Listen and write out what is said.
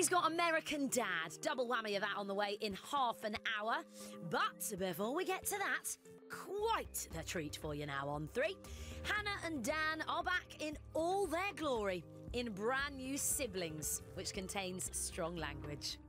She's got American Dad. Double whammy of that on the way in half an hour. But before we get to that, quite the treat for you now on 3. Hannah and Dan are back in all their glory in brand new Siblings, which contains strong language.